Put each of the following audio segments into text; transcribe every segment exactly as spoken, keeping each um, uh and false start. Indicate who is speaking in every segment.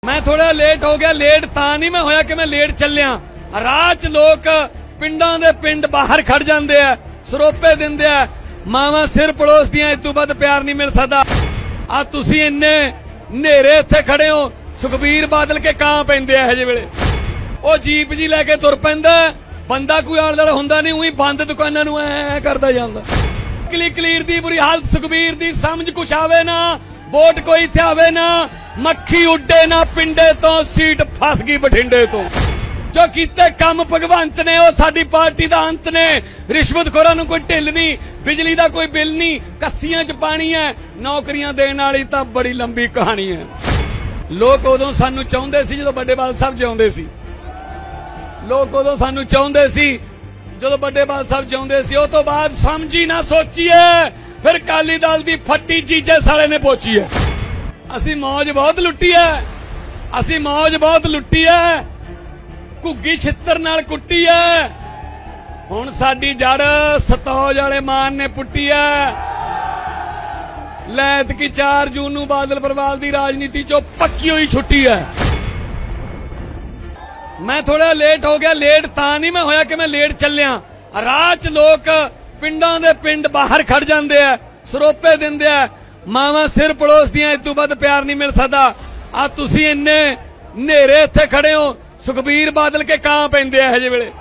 Speaker 1: मैं थोड़ा लेट हो गया। लेट तां नहीं मैं होया कि मैं लेट चलिया। राह च लोग पिंडां दे पिंड बाहर खड़ जांदे आ, सरोपे दिंदे आ, मावां सिर पड़ोसदियां, इस तों वध प्यार नहीं मिल सकदा। आ तुसीं इन्ने नेरे इत्थे खड़े हो, सुखबीर बादल के कां पैंदे आ हजे वेले। ओ जीप जी लैके तुर पैंदा, बंदा कोई आले दुआले हुंदा नहीं, उही बंद दुकानां नूं ऐ करदा जांदा। कली कलीर दी बुरी हालत, सुखबीर दी समझ कुछ आवे ना, वोट कोई इत्थे आवे ना, मक्खी उड्डे ना पिंडे तो, सीट फस गई बठिंडे तो। जो कीते काम भगवंत ने वो साडी पार्टी दा अंत ने। रिश्वतखोरां नूं कोई ढिल नहीं, बिजली दा कोई बिल नहीं, कस्सियां च पानी है, नौकरियां देण वाली तां बड़ी लंबी कहानी है। लोग उदों सानू चाहुंदे सी जदों बड़े बाल साहब जिउंदे सी। लोग उदों सानू चाहुंदे सी जदों बड़े बाल साहब जिउंदे सी। उस तों बाद समझी ना सोची है, फिर अकाली दल दी फट्टी जीजे साले ने पोची है। असी मौज बहुत लुट्टी है, असी मौज बहुत लुट्टी है, घुग्गी छित्तर नाल कुट्टी है। हुण साडी जड़ सतौज वाले मान ने पुट्टी है। लैत की चार जून नूं बादल परिवार दी राजनीति चों पक्की हुई छुट्टी है। मैं थोड़ा लेट हो गया। लेट तां नहीं मैं होया कि मैं लेट चलिया। राह च लोग पिंडां दे पिंड बाहर खड़ जांदे आ, सरोपे दिंदे आ, मावां सिर पड़ोसदियां, इस तों वध प्यार नहीं मिल सकदा। आ तुसीं इन्ने नेरे इत्थे खड़े हो, सुखबीर बादल के कां पैंदे आ हजे वेले।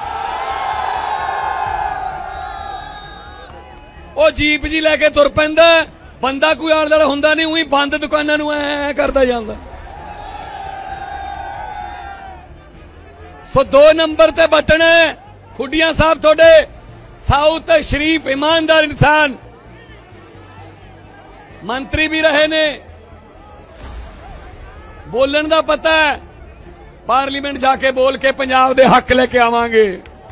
Speaker 1: ओ जीप जी लैके तुर पैंदा, बंदा कोई आले दुआले हुंदा नहीं, उही बंद दुकानां नूं ऐ करदा जांदा। सो दो नंबर ते बटन है खुडियां साहब थोड़े, साउथ शरीफ ईमानदार इंसान मंत्री भी रहे ने, बोलन दा पता है, पार्लीमेंट जाके बोल के पंजाब दे हक लेके आवांगे।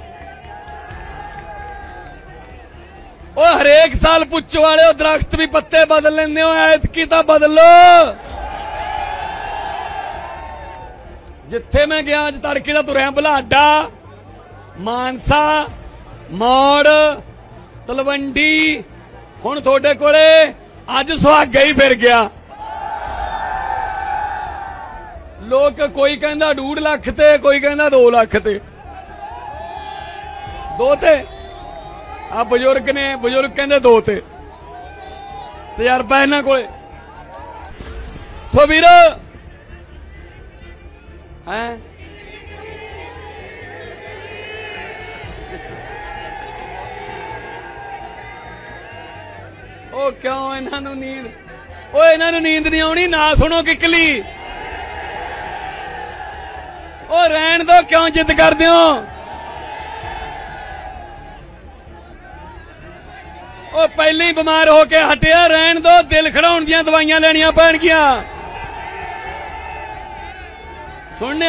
Speaker 1: ओ हरेक साल पुच्छ वाले दरख्त भी पत्ते बदल लेंदे हो, ऐतकी तां बदलो। जिथे मैं गया अज तड़के दा तुरया बलाडा, मानसा, मौड़, तलवंडी, हुण थोड़े कोले अज सुहागा ही फिर गया। लोग कोई कहंदा डूढ़ लख ते, कोई कहंदा दो लख ते। दो ते आ बजुर्ग ने, बजुर्ग कहंदे दो ते तजर्बा इन्हां कोले। सो वीर हैं ओ क्यों इन्हां नूं नींद, ओ इन्हां नूं नींद नहीं आउणी, ना सुनो किकली। ओ रहन दो, क्यों जिद करदे हो। ओ पहले ही बीमार होके हटिया, रहन दो, दिल खड़ाउण दीयां दवाइयां लैणियां पैणगियां। सुन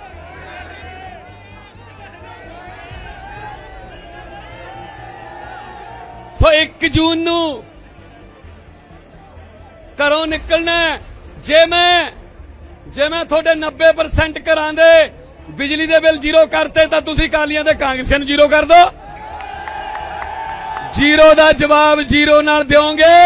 Speaker 1: सो एक जून नू घरों निकलना। जे मैं जे मैं थोड़े नब्बे परसेंट घरां दे बिजली दे बिल जीरो करते तां तुसीं कालियां दे कांग्रेसियां नूं जीरो कर दो। जीरो दा जवाब जीरो नाल दिओगे।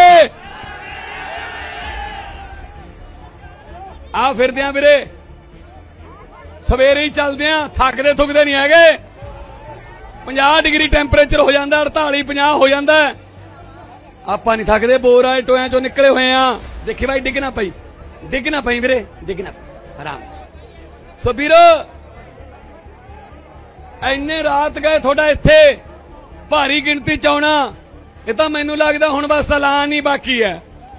Speaker 1: आ फिरदे आ वीरे, सवेरे ही चलते हैं, थकते थुकते नहीं है। पचास डिग्री टैंपरेचर हो जाता, अड़ताली पचास हो जाता है, आप नहीं थकते। बोर आए टोया चो निकले हुए हैं। देखी भाई डिगना पई, डिगना पई वीरे, डिगना आराम। सो वीरो इन्ने रात गए थोड़ा इत्थे भारी गिनती च आउणा, ये तो मैनू लगदा हुण बस ऐलान ही बाकी है।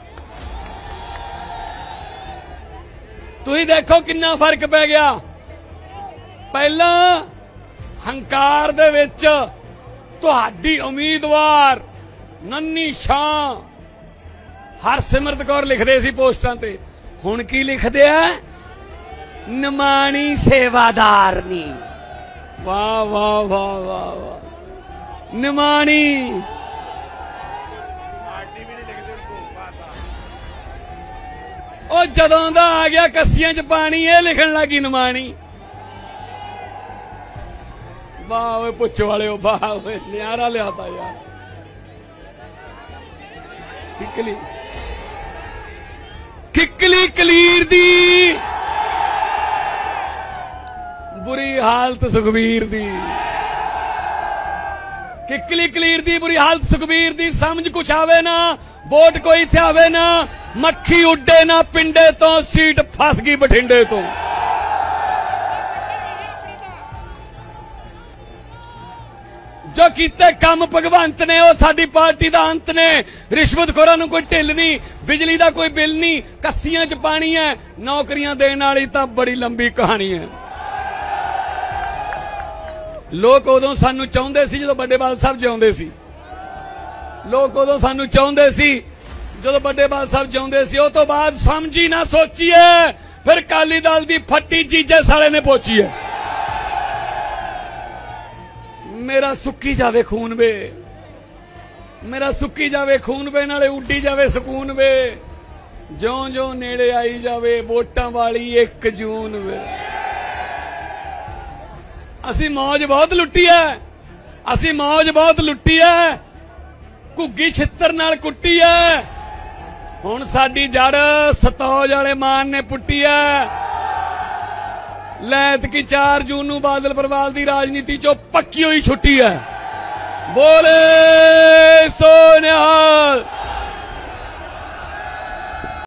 Speaker 1: तुसीं देखो कितना फर्क पै गया। पहला हंकार दे विच तुहाडी उम्मीदवार नन्नी शां हरसिमरत कौर लिखदे सी पोस्टां ते, हुण की लिखदे आ, निमाणी सेवादारनी। वाह वाह वाह वाह वाह, निमाणी। ओ जदों दा आ गया कस्सियां च पानी, ये लिखण लगी निमाणी। वाह वे पुछ वाले, वाह वे न्यारा लियाता यार। किकली किकली कलीर दी हालत सुखबीर दी, किकली कलीर दी बुरी हालत सुखबीर दी। समझ कुछ आवे ना, वोट कोई इत्थे आवे ना, मक्खी उड्डे ना पिंडे तो, सीट फस गई बठिंडे तो। जो कीते काम भगवंत ने वो साडी पार्टी दा अंत ने। रिश्वतखोरां नूं कोई ढिल नहीं, बिजली दा कोई बिल नहीं, कस्सियां च पानी है, नौकरियां देण वाली तां बड़ी लंबी कहानी है। लोग उदों सानू चाहुंदे सी जदों बड़े बाल साहब जिउंदे सी, लोग उदों सानू चाहुंदे सी जदों बड़े बाल साहब जिउंदे सी। उस तों बाद समझी ना सोची है, फिर अकाली दल दी फट्टी चीजे साले ने पोची है। मेरा सुक्की जावे खून वे, मेरा सुक्की जावे खून वे, नाले उड्डी जावे सुकून वे, ज्यों ज्यों नेड़े आई जावे वोटां वाली एक जून वे। असी मौज बहुत लुट्टी है, असी मौज बहुत लुट्टी है, घुग्गी छित्तर नाल कुट्टी है। हुण साडी जड़ सतौज वाले मान ने पुट्टी है। लैत की चार जून नूं बादल परिवार की राजनीति चो पक्की हुई छुट्टी है। बोले सो निहाल।